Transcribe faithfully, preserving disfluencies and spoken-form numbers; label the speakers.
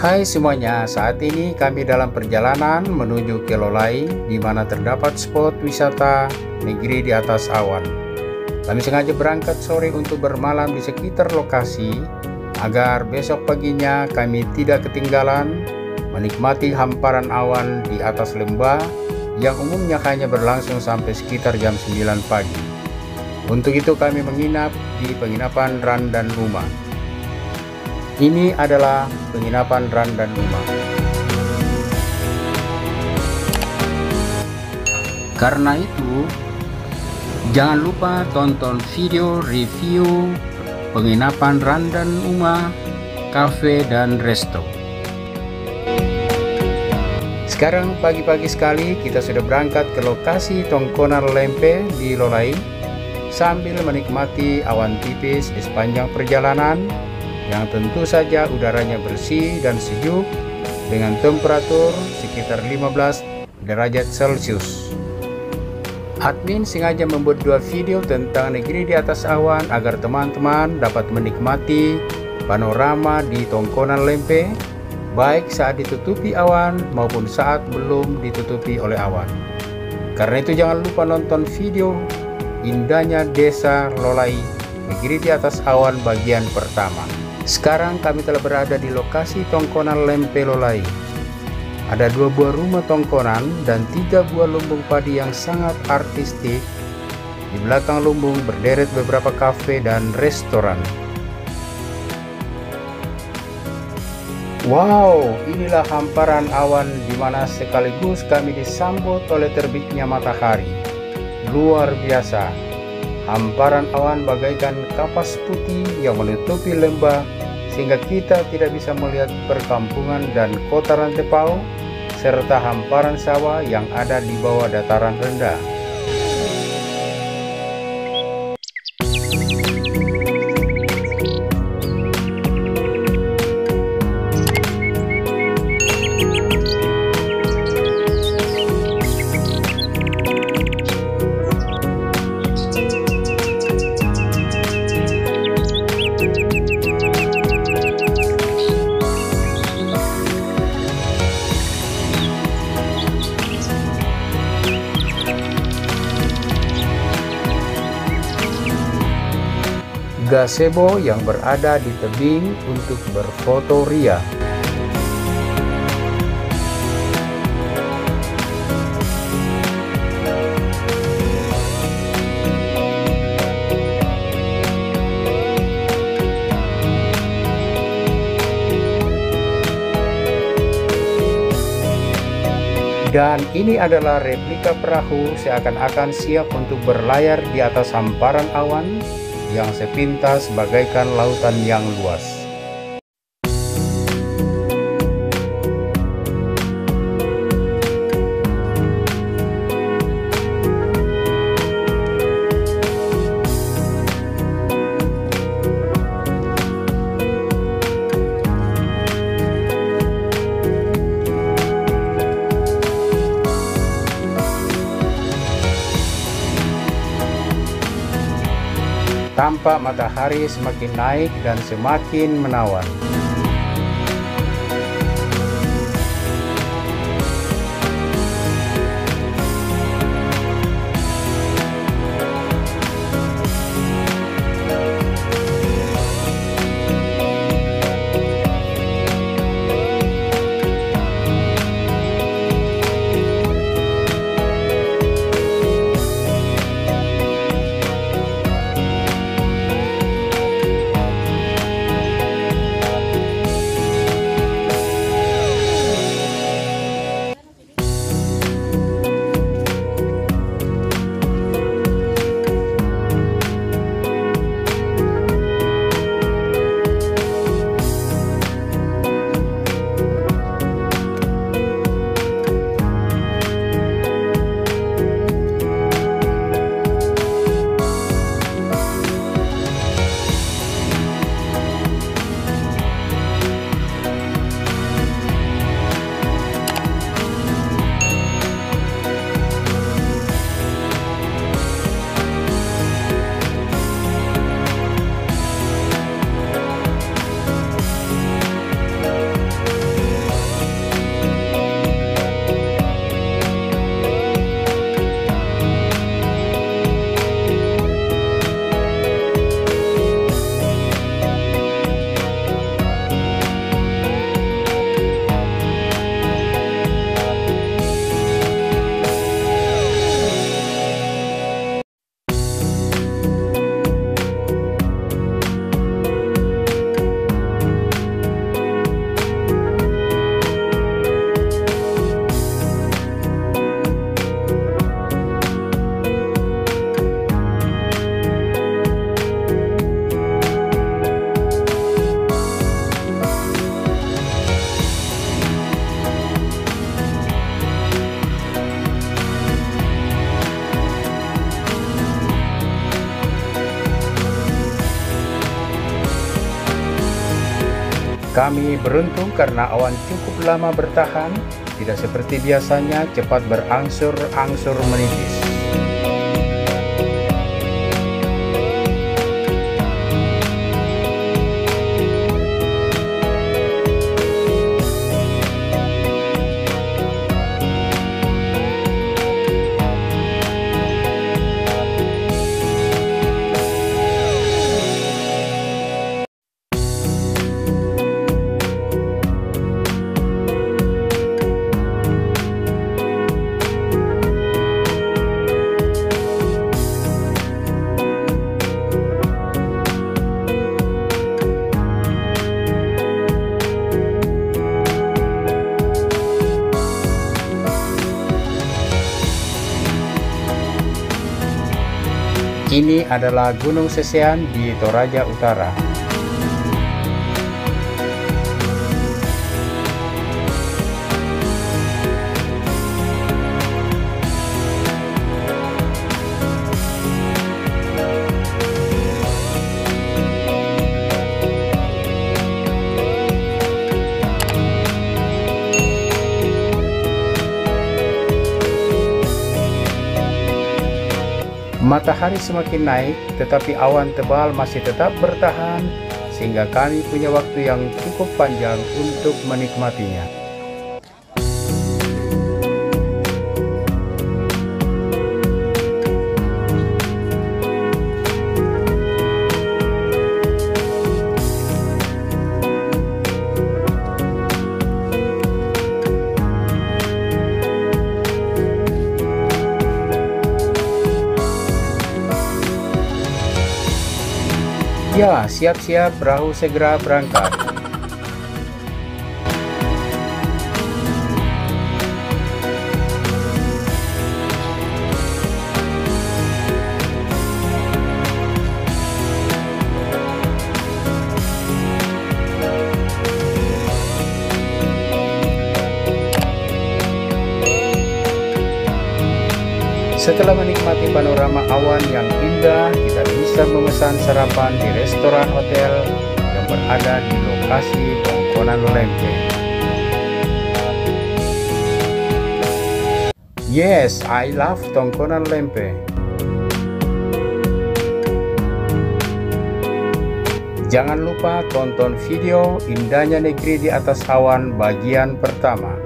Speaker 1: Hai semuanya, saat ini kami dalam perjalanan menuju ke Lolai, di mana terdapat spot wisata negeri di atas awan. Kami sengaja berangkat sore untuk bermalam di sekitar lokasi, agar besok paginya kami tidak ketinggalan menikmati hamparan awan di atas lembah yang umumnya hanya berlangsung sampai sekitar jam sembilan pagi. Untuk itu kami menginap di penginapan Randan Rumah. Ini adalah penginapan Randan Rumah. Karena itu, jangan lupa tonton video review penginapan Randan Rumah, cafe dan resto. Sekarang pagi-pagi sekali kita sudah berangkat ke lokasi Tongkonan Lempe di Lolai, sambil menikmati awan tipis di sepanjang perjalanan, yang tentu saja udaranya bersih dan sejuk dengan temperatur sekitar lima belas derajat Celcius. Admin sengaja membuat dua video tentang negeri di atas awan agar teman-teman dapat menikmati panorama di Tongkonan Lempe, baik saat ditutupi awan maupun saat belum ditutupi oleh awan. Karena itu jangan lupa nonton video indahnya Desa Lolai, negeri di atas awan bagian pertama. Sekarang kami telah berada di lokasi Tongkonan Lempe Lolai. Ada dua buah rumah tongkonan dan tiga buah lumbung padi yang sangat artistik. Di belakang lumbung berderet beberapa kafe dan restoran. Wow, inilah hamparan awan di mana sekaligus kami disambut oleh terbitnya matahari. Luar biasa. Hamparan awan bagaikan kapas putih yang menutupi lembah, sehingga kita tidak bisa melihat perkampungan dan kota Rantepao, serta hamparan sawah yang ada di bawah dataran rendah. Gazebo yang berada di tebing untuk berfoto ria. Dan ini adalah replika perahu seakan-akan siap untuk berlayar di atas hamparan awan yang sepintas bagaikan lautan yang luas. Tampak matahari semakin naik dan semakin menawan. Kami beruntung karena awan cukup lama bertahan, tidak seperti biasanya cepat berangsur-angsur menipis. Ini adalah Gunung Sesean di Toraja Utara. Matahari semakin naik, tetapi awan tebal masih tetap bertahan, sehingga kami punya waktu yang cukup panjang untuk menikmatinya. Ya, siap-siap, perahu segera berangkat. Setelah menikmati panorama awan yang indah, kita bisa memesan sarapan di restoran hotel yang berada di lokasi Tongkonan Lempe. Yes, I love Tongkonan Lempe. Jangan lupa tonton video Indahnya Negeri di Atas Awan bagian pertama.